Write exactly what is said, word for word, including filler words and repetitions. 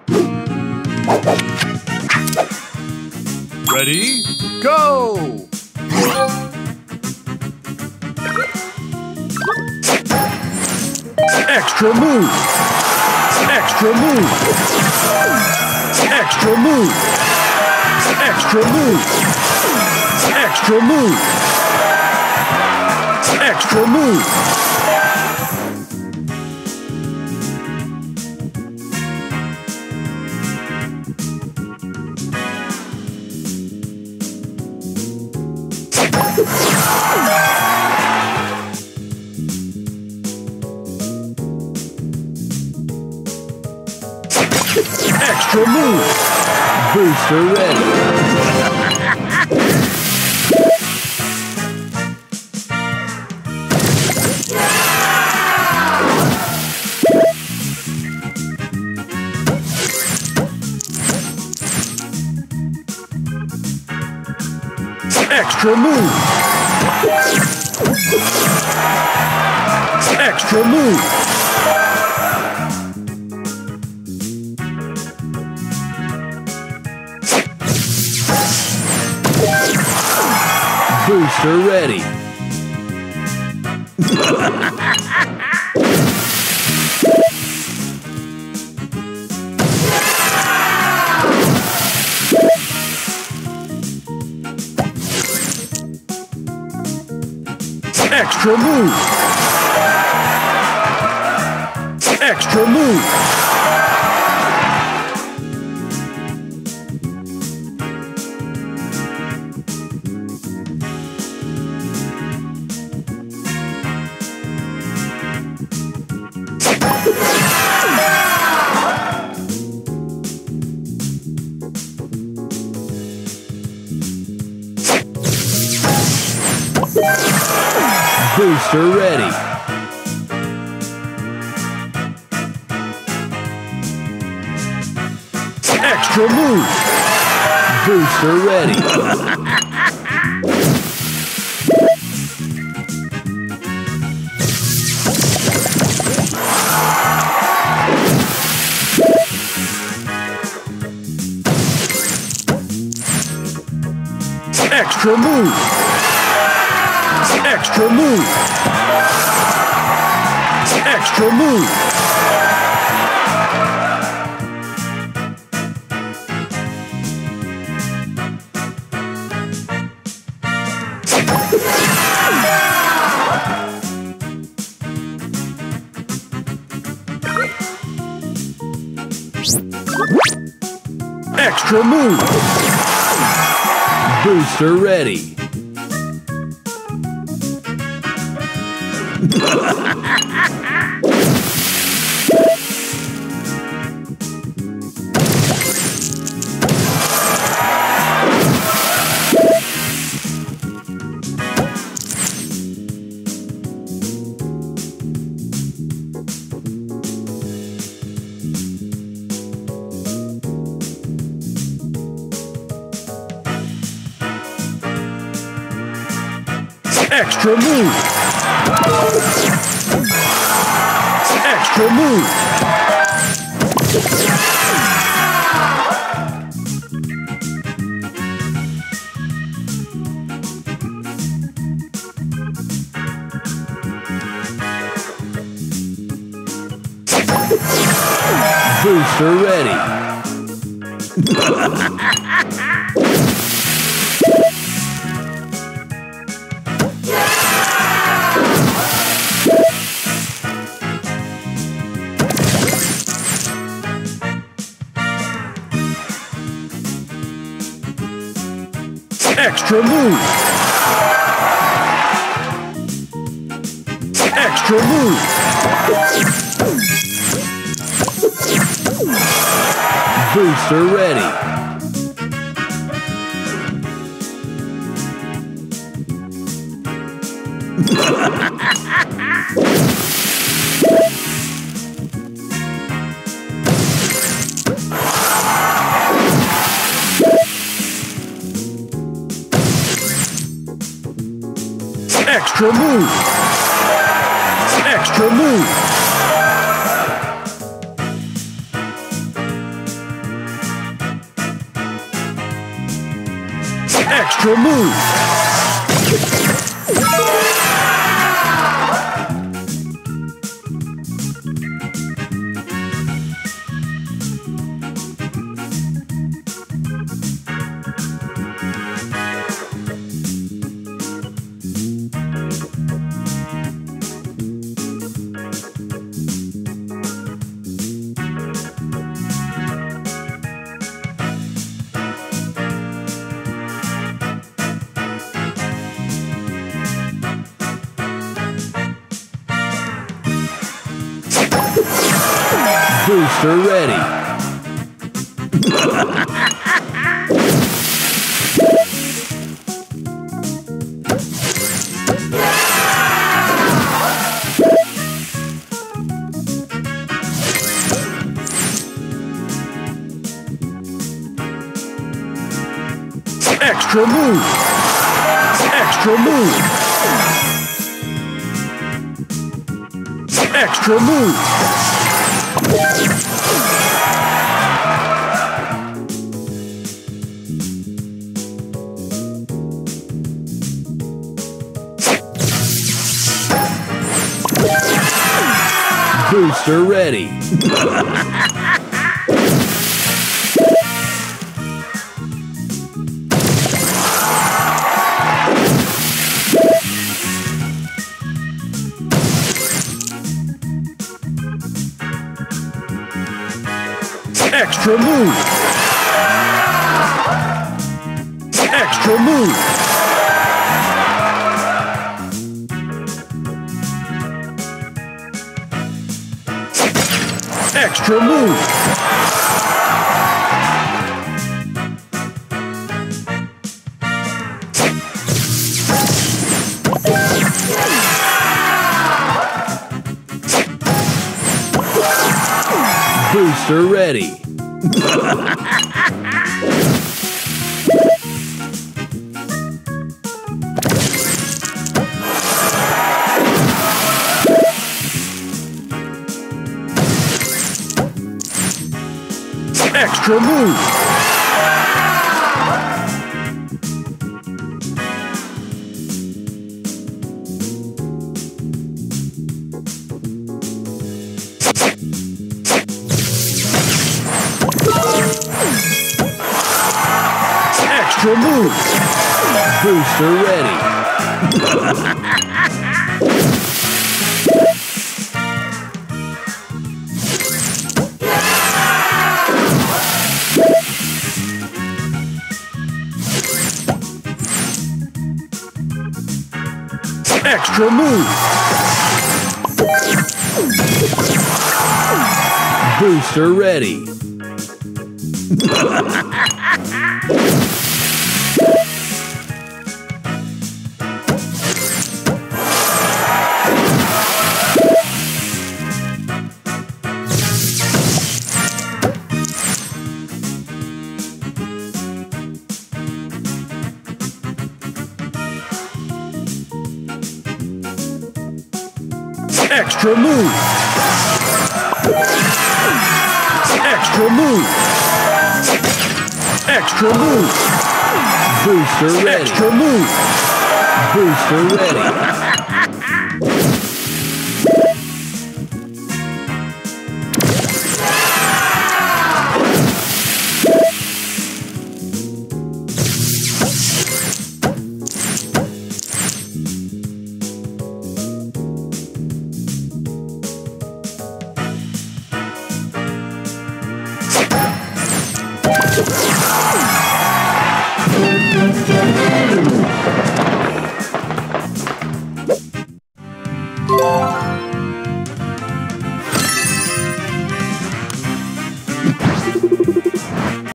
Ready, go! Extra move! Extra move! Extra move! Extra move! Extra move! Extra move! Extra move! Booster ready! Extra move! Extra move! Booster ready. Extra move. Extra move. Booster ready. Extra move. Booster ready. Extra move. Extra move. Extra move. Extra move. Booster ready. Extra move. Extra move. Booster ready. Extra move. Extra move. Booster ready. Extra move. Extra move. Extra move. Booster ready. Extra move. Extra move. Extra move. Booster ready. Extra move. Extra move. Extra move. Booster ready. Extra move. Extra move. Booster ready. Extra move. Booster ready. Extra move. Extra move. Extra move. Booster ready. Extra move. Booster ready. You